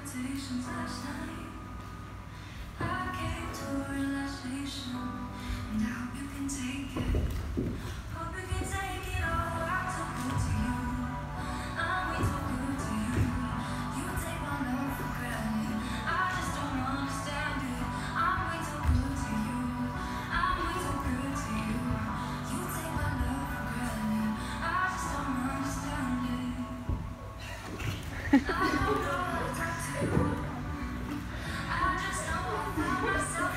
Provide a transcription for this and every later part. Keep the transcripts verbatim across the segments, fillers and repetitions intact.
temptations last night. I came to a realization, and I hope you can take it. Hope you can take it all. I'm too good to you. I'm way too good to you. You take my love for granted. I just don't understand it. I'm way too good to you. I'm way too good to you. You take my love for granted. I just don't understand it. I don't know how to talk to you. I just know I found myself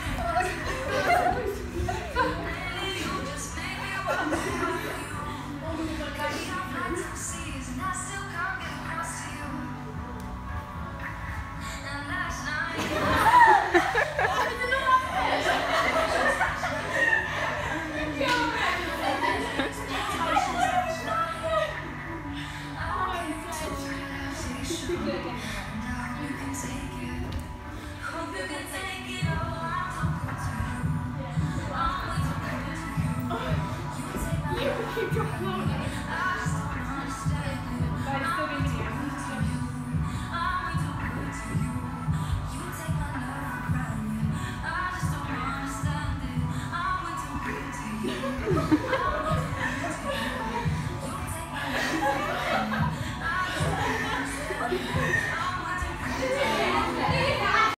lately. You just make me want to have you. Got me off my two seas and I still can't get across to you. And last night Keep your phone. I just don't understand it. But it's still gonna be here. I'm way too good to you. You take my love for granted. I just don't understand it. I'm way too good to you. I'm way too good to you. You take my love for granted. I just don't understand it. I'm way too good to you.